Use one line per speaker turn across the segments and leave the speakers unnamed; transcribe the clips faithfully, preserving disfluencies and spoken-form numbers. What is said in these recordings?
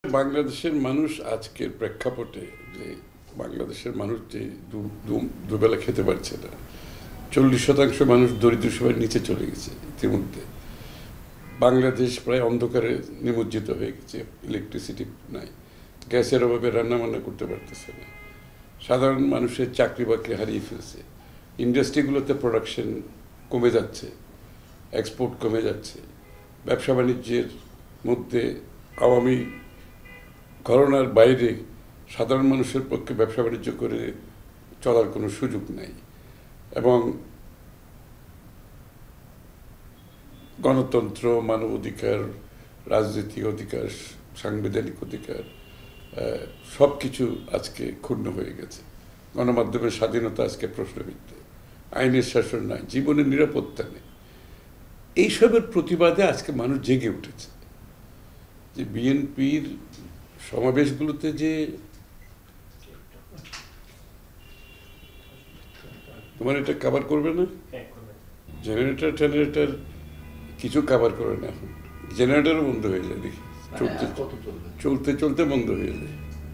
বাংলাদেশের মানুষ আজকের প্রেক্ষাপটে যে বাংলাদেশের মানুষ যে দুবেলা খেতে পারছে না, চল্লিশ শতাংশ মানুষ দরিদ্র সীমার নিচে চলে গেছে। ইতিমধ্যে বাংলাদেশ প্রায় অন্ধকারে নিমজ্জিত হয়ে গেছে, ইলেকট্রিসিটি নাই, গ্যাসের অভাবে রান্নাবান্না করতে পারতেছে না, সাধারণ মানুষের চাকরি বাকরি হারিয়ে ফেলছে, ইন্ডাস্ট্রিগুলোতে প্রোডাকশন কমে যাচ্ছে, এক্সপোর্ট কমে যাচ্ছে, ব্যবসা বাণিজ্যের মধ্যে আওয়ামী ঘরানার বাইরে সাধারণ মানুষের পক্ষে ব্যবসা বাণিজ্য করে চলার কোনো সুযোগ নাই। এবং গণতন্ত্র, মানবাধিকার, রাজনৈতিক অধিকার, সাংবিধানিক অধিকার সব কিছু আজকে ক্ষুণ্ণ হয়ে গেছে। গণমাধ্যমের স্বাধীনতা আজকে প্রশ্নবিদ্ধ, আইনের শাসন নাই, জীবনের নিরাপত্তা নেই। এইসবের প্রতিবাদে আজকে মানুষ জেগে উঠেছে। যে বিএনপির সমাবেশগুলোতে যে তোমার এটা কাভার করবে না, জেনারেটর জেনারেটর কিছু কাভার করে না, এখন জেনারেটরও বন্ধ হয়ে যায়, দেখি চলতে চলতে চলতে বন্ধ হয়ে যায়।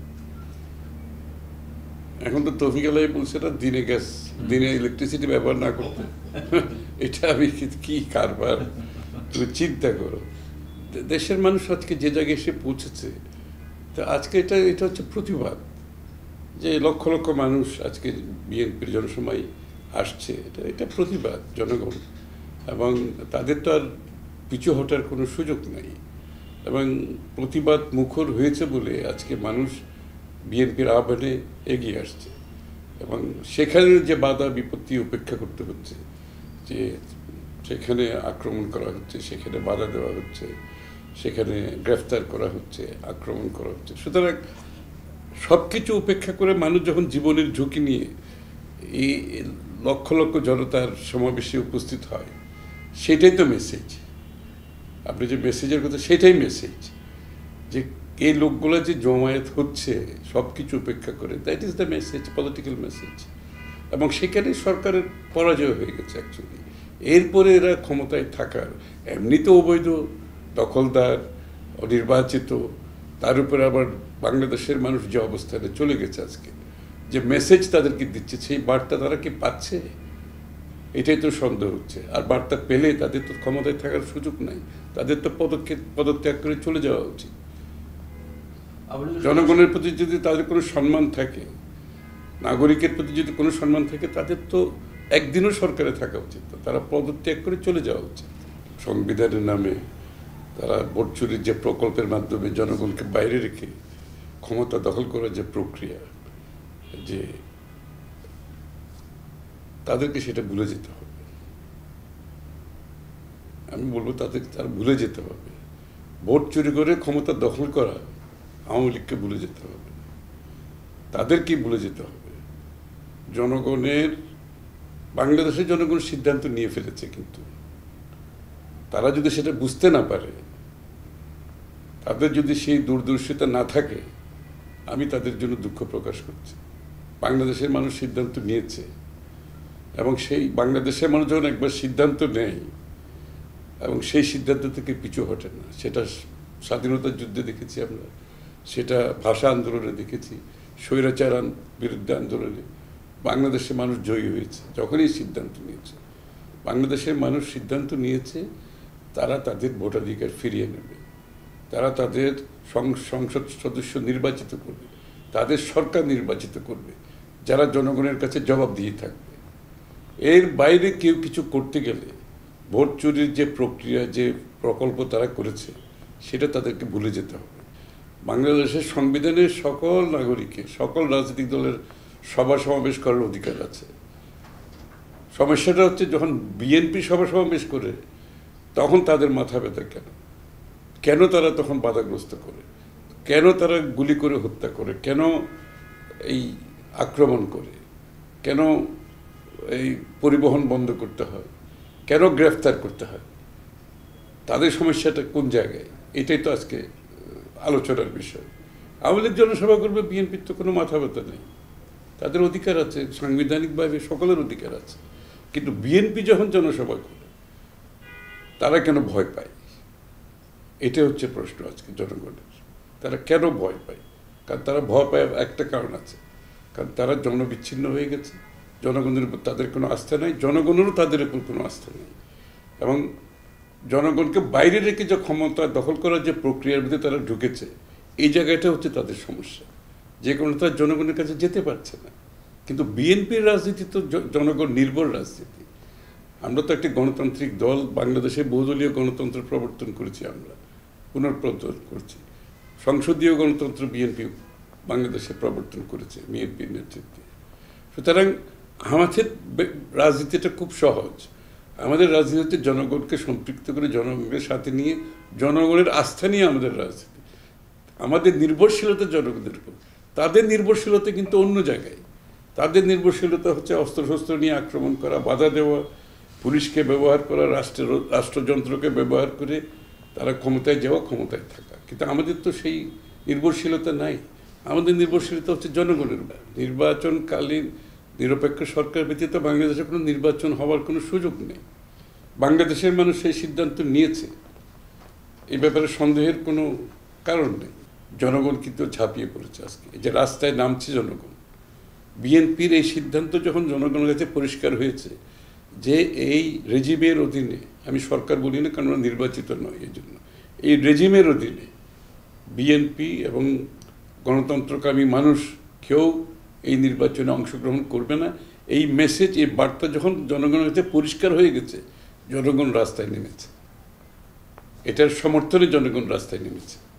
এখন তো তৌফিক আলাই বলছে না দিনে গ্যাস দিনে ইলেকট্রিসিটি ব্যবহার না করতে। এটা আমি কি কারবার, তুমি চিন্তা করো। দেশের মানুষ আজকে যে জায়গায় এসে পৌঁছেছে, তা আজকে এটা এটা হচ্ছে প্রতিবাদ, যে লক্ষ লক্ষ মানুষ আজকে বিএনপির জনসময় আসছে, এটা এটা প্রতিবাদ জনগণ, এবং তাদের তো আর পিছু হটার কোনো সুযোগ নাই। এবং প্রতিবাদ মুখর হয়েছে বলে আজকে মানুষ বিএনপির আহ্বানে এগিয়ে আসছে, এবং সেখানে যে বাধা বিপত্তি উপেক্ষা করতে হচ্ছে, যে সেখানে আক্রমণ করা হচ্ছে, সেখানে বাধা দেওয়া হচ্ছে, সেখানে গ্রেফতার করা হচ্ছে, আক্রমণ করা হচ্ছে। সুতরাং সব কিছু উপেক্ষা করে মানুষ যখন জীবনের ঝুঁকি নিয়ে এই লক্ষ লক্ষ জনতার সমাবেশে উপস্থিত হয়, সেটাই তো মেসেজ। আপনি যে মেসেজের কথা, সেটাই মেসেজ, যে এই লোকগুলো যে জমায়েত হচ্ছে সব কিছু উপেক্ষা করে, that is the message, political message. এবং সেখানে সরকারের পরাজয় হয়ে গেছে অ্যাকচুয়ালি। এরপরে এরা ক্ষমতায় থাকার, এমনিতে অবৈধ, দখলদার, অনির্বাচিত, তার উপরে আবার বাংলাদেশের মানুষ যে অবস্থানে চলে গেছে আজকে, যে মেসেজ তাদেরকে দিচ্ছে, সেই বার্তা তারা কি পাচ্ছে, এটাই তো সন্দেহ হচ্ছে। আর বার্তা পেলে তাদের তো ক্ষমতায় থাকার সুযোগ নাই, তাদের তো পদক্ষেপ পদত্যাগ করে চলে যাওয়া উচিত। জনগণের প্রতি যদি তাদের কোনো সম্মান থাকে, নাগরিকের প্রতি যদি কোনো সম্মান থাকে, তাদের তো একদিনও সরকারে থাকা উচিত, তারা পদত্যাগ করে চলে যাওয়া উচিত। সংবিধানের নামে তারা ভোট চুরির যে প্রকল্পের মাধ্যমে জনগণকে বাইরে রেখে ক্ষমতা দখল করার যে প্রক্রিয়া, যে তাদেরকে সেটা ভুলে যেতে হবে। আমি বলবো তাদেরকে তারা ভুলে যেতে হবে। ভোট চুরি করে ক্ষমতা দখল করা আওয়ামী লীগকে ভুলে যেতে হবে, তাদেরকে ভুলে যেতে হবে। জনগণের, বাংলাদেশের জনগণ সিদ্ধান্ত নিয়ে ফেলেছে, কিন্তু তারা যদি সেটা বুঝতে না পারে, তাদের যদি সেই দূরদর্শিতা না থাকে, আমি তাদের জন্য দুঃখ প্রকাশ করছি। বাংলাদেশের মানুষ সিদ্ধান্ত নিয়েছে, এবং সেই বাংলাদেশের মানুষ যখন একবার সিদ্ধান্ত নেয় এবং সেই সিদ্ধান্ত থেকে পিছু হটে না, সেটা স্বাধীনতার যুদ্ধে দেখেছি আমরা, সেটা ভাষা আন্দোলনে দেখেছি, স্বৈরাচার বিরুদ্ধে আন্দোলনে বাংলাদেশের মানুষ জয়ী হয়েছে যখনই সিদ্ধান্ত নিয়েছে। বাংলাদেশের মানুষ সিদ্ধান্ত নিয়েছে তারা তাদের ভোটাধিকার ফিরিয়ে নেবে, তারা তাদের সংসদ সদস্য নির্বাচিত করবে, তাদের সরকার নির্বাচিত করবে, যারা জনগণের কাছে জবাব দিয়ে থাকবে। এর বাইরে কেউ কিছু করতে গেলে ভোট চুরির যে প্রক্রিয়া, যে প্রকল্প তারা করেছে, সেটা তাদেরকে ভুলে যেতে হবে। বাংলাদেশের সংবিধানের সকল নাগরিকের, সকল রাজনৈতিক দলের সভা সমাবেশ করার অধিকার আছে। সমস্যাটা হচ্ছে যখন বিএনপি সভা সমাবেশ করে, তখন তাদের মাথা ব্যথা কেন, কেন তারা তখন বাধাগ্রস্ত করে, কেন তারা গুলি করে হত্যা করে, কেন এই আক্রমণ করে, কেন এই পরিবহন বন্ধ করতে হয়, কেন গ্রেফতার করতে হয়, তাদের সমস্যাটা কোন জায়গায়, এটাই তো আজকে আলোচনার বিষয়। আওয়ামী লীগ জনসভা করবে, বিএনপির তো কোনো মাথা ব্যথা নেই, তাদের অধিকার আছে, সাংবিধানিকভাবে সকলের অধিকার আছে। কিন্তু বিএনপি যখন জনসভা করে, তারা কেন ভয় পায়, এটা হচ্ছে প্রশ্ন আজকে জনগণের। তারা কেন ভয় পায়? কারণ তারা ভয় পায় একটা কারণ আছে, কারণ তারা জনবিচ্ছিন্ন হয়ে গেছে, জনগণের উপর তাদের কোনো আস্থা নেই, জনগণেরও তাদের উপর কোনো আস্থা নেই, এবং জনগণকে বাইরে রেখে যে ক্ষমতা দখল করার যে প্রক্রিয়ার মধ্যে তারা ঢুকেছে, এই জায়গাটা হচ্ছে তাদের সমস্যা, যে কারণে তারা জনগণের কাছে যেতে পারছে না। কিন্তু বিএনপির রাজনীতি তো জনগণ নির্ভর রাজনীতি। আমরা তো একটি গণতান্ত্রিক দল, বাংলাদেশে বহুদলীয় গণতন্ত্র প্রবর্তন করেছি, আমরা পুনঃপ্রবর্তন করছি, সংসদীয় গণতন্ত্র বিএনপি বাংলাদেশে প্রবর্তন করেছে বিএনপির নেতৃত্বে। সুতরাং আমাদের রাজনীতিটা খুব সহজ। আমাদের রাজনীতি হচ্ছে জনগণকে সম্পৃক্ত করে, জনগণের সাথে নিয়ে, জনগণের আস্থা নিয়ে আমাদের রাজনীতি। আমাদের নির্ভরশীলতা জনগণের উপর, তাদের নির্ভরশীলতা কিন্তু অন্য জায়গায়। তাদের নির্ভরশীলতা হচ্ছে অস্ত্রশস্ত্র নিয়ে আক্রমণ করা, বাধা দেওয়া, পুলিশকে ব্যবহার করা, রাষ্ট্রের রাষ্ট্রযন্ত্রকে ব্যবহার করে তারা ক্ষমতায় যাওয়া, ক্ষমতায় থাকা। কিন্তু আমাদের তো সেই নির্ভরশীলতা নাই। আমাদের নির্ভরশীলতা হচ্ছে জনগণের উপর। নির্বাচনকালীন নিরপেক্ষ সরকার ব্যতীত বাংলাদেশে কোনো নির্বাচন হওয়ার কোনো সুযোগ নেই। বাংলাদেশের মানুষ সেই সিদ্ধান্ত নিয়েছে, এই ব্যাপারে সন্দেহের কোনো কারণ নেই। জনগণ কিন্তু ঝাঁপিয়ে পড়েছে আজকে, এই যে রাস্তায় নামছে জনগণ। বিএনপির এই সিদ্ধান্ত যখন জনগণের কাছে পরিষ্কার হয়েছে যে এই রেজিমের অধীনে, আমি সরকার বলি না কারণ নির্বাচিত নয়, এই জন্য এই রেজিমের অধীনে বিএনপি এবং গণতন্ত্রকামী মানুষ কেউ এই নির্বাচনে অংশগ্রহণ করবে না, এই মেসেজ, এই বার্তা যখন জনগণের কাছে পরিষ্কার হয়ে গেছে, জনগণ রাস্তায় নেমেছে। এটার সমর্থনে জনগণ রাস্তায় নেমেছে।